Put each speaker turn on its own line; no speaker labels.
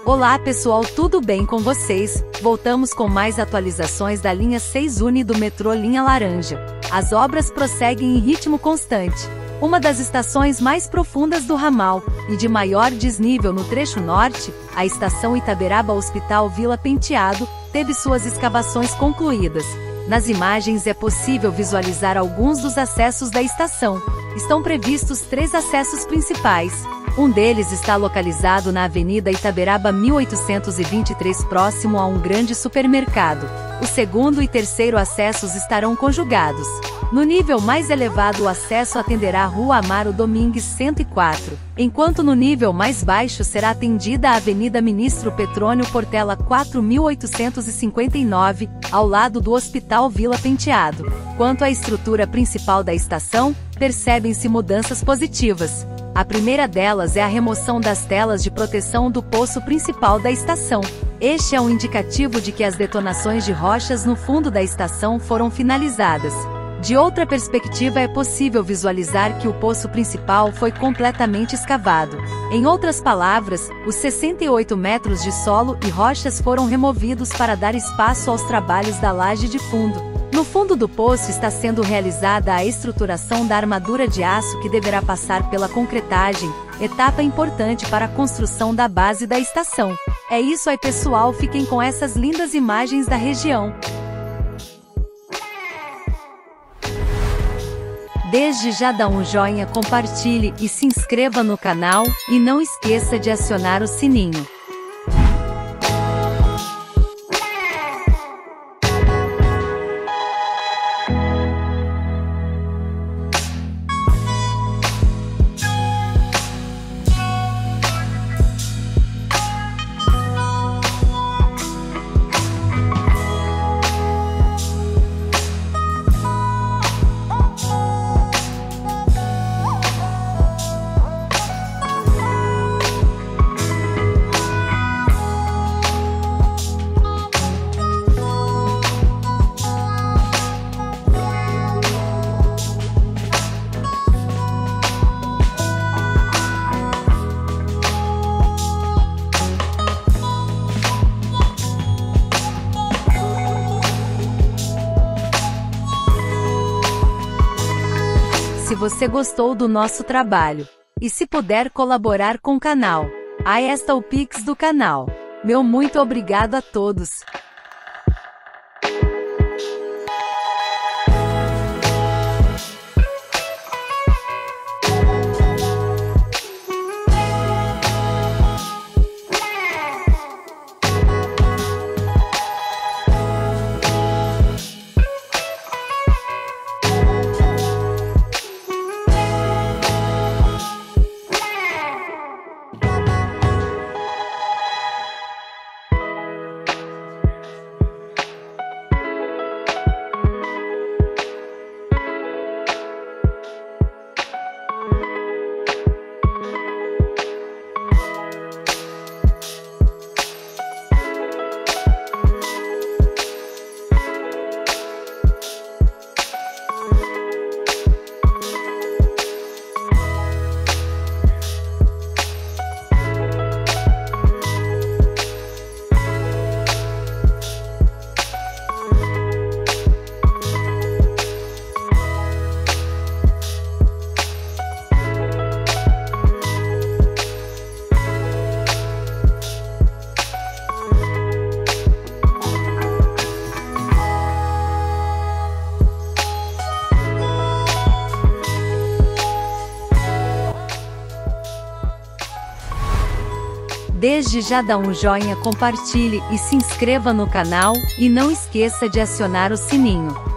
Olá pessoal, tudo bem com vocês? Voltamos com mais atualizações da linha 6 Uni do metrô Linha Laranja. As obras prosseguem em ritmo constante. Uma das estações mais profundas do ramal, e de maior desnível no trecho norte, a estação Itaberaba Hospital Vila Penteado, teve suas escavações concluídas. Nas imagens é possível visualizar alguns dos acessos da estação. Estão previstos 3 acessos principais. Um deles está localizado na Avenida Itaberaba 1823, próximo a um grande supermercado. O segundo e terceiro acessos estarão conjugados. No nível mais elevado, o acesso atenderá a Rua Amaro Domingues 104, enquanto no nível mais baixo será atendida a Avenida Ministro Petrônio Portela 4859, ao lado do Hospital Vila Penteado. Quanto à estrutura principal da estação, percebem-se mudanças positivas. A primeira delas é a remoção das telas de proteção do poço principal da estação. Este é um indicativo de que as detonações de rochas no fundo da estação foram finalizadas. De outra perspectiva, é possível visualizar que o poço principal foi completamente escavado. Em outras palavras, os 68 metros de solo e rochas foram removidos para dar espaço aos trabalhos da laje de fundo. No fundo do poço está sendo realizada a estruturação da armadura de aço que deverá passar pela concretagem, etapa importante para a construção da base da estação. É isso aí pessoal, fiquem com essas lindas imagens da região. Desde já dá um joinha, compartilhe e se inscreva no canal, e não esqueça de acionar o sininho. Se você gostou do nosso trabalho, e se puder colaborar com o canal, aí está o Pix do canal. Meu muito obrigado a todos. Desde já dá um joinha, compartilhe e se inscreva no canal, e não esqueça de acionar o sininho.